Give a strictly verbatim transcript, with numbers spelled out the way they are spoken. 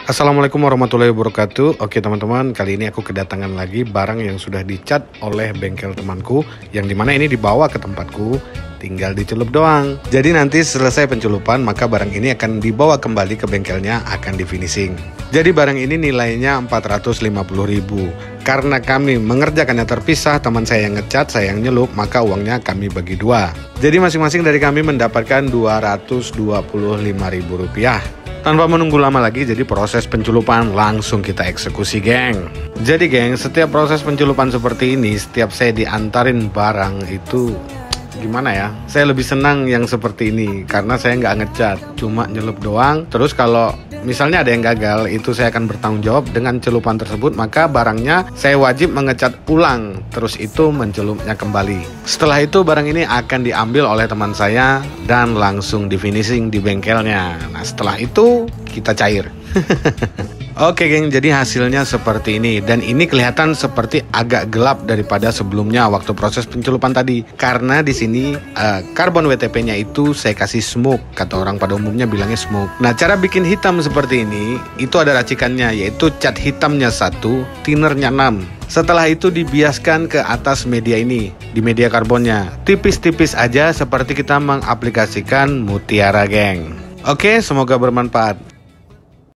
Assalamualaikum warahmatullahi wabarakatuh. Oke teman-teman, kali ini aku kedatangan lagi barang yang sudah dicat oleh bengkel temanku, yang dimana ini dibawa ke tempatku, tinggal dicelup doang. Jadi nanti selesai penculupan, maka barang ini akan dibawa kembali ke bengkelnya, akan di finishing. Jadi barang ini nilainya empat ratus lima puluh ribu. Karena kami mengerjakannya terpisah, teman saya yang ngecat, saya yang nyelup, maka uangnya kami bagi dua. Jadi masing-masing dari kami mendapatkan dua ratus dua puluh lima ribu rupiah. Tanpa menunggu lama lagi, jadi proses penculupan langsung kita eksekusi, geng. Jadi geng, setiap proses penculupan seperti ini, setiap saya diantarin barang itu gimana ya, saya lebih senang yang seperti ini karena saya nggak ngecat, cuma nyelup doang. Terus kalau misalnya ada yang gagal, itu saya akan bertanggung jawab dengan celupan tersebut, maka barangnya saya wajib mengecat ulang, terus itu mencelupnya kembali. Setelah itu barang ini akan diambil oleh teman saya dan langsung di finishing di bengkelnya. Nah setelah itu kita cair. Oke geng, jadi hasilnya seperti ini. Dan ini kelihatan seperti agak gelap daripada sebelumnya waktu proses penculupan tadi. Karena di sini uh, karbon W T P-nya itu saya kasih smoke. Kata orang pada umumnya bilangnya smoke. Nah cara bikin hitam seperti ini, itu ada racikannya, yaitu cat hitamnya satu, thinnernya enam. Setelah itu dibiaskan ke atas media ini, di media karbonnya. Tipis-tipis aja seperti kita mengaplikasikan mutiara geng. Oke, semoga bermanfaat.